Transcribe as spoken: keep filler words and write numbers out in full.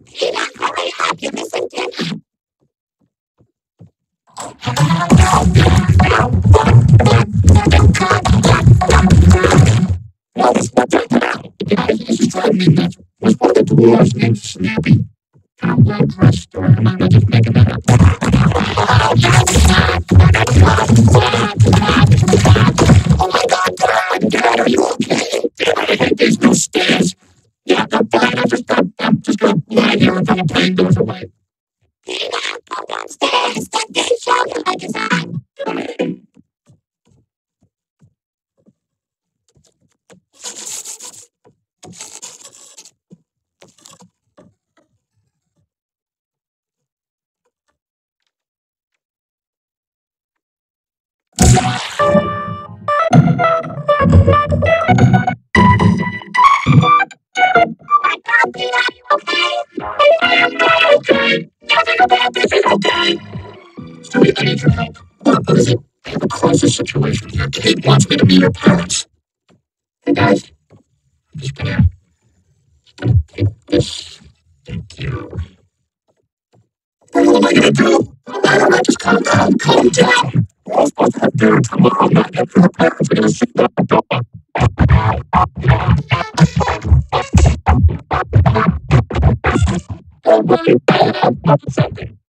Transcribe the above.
I hope you listen to me. What is what talking about? The guy who's driving me nuts was one of the dwarves named Snappy. How well dressed or am I not just making that up? Oh my god, Dad, Dad, are you okay? Dad, I hate there's no stairs. Yeah, I'm fine. I'm just, I'm, I'm just gonna lie here until the plane goes away. Go downstairs. Get this show you like it's on. Are you okay? I am not okay. Nothing about this is okay. Sorry, I need your help. What, what is it? I have a crisis situation here. Kate wants me to meet her parents. Hey guys, I'm just gonna, just gonna take this. Thank you. What am I gonna do? Why don't I just calm down? Calm down. We're all supposed to have dinner tomorrow night after her parents are gonna see that door. Oh, wait, I have something.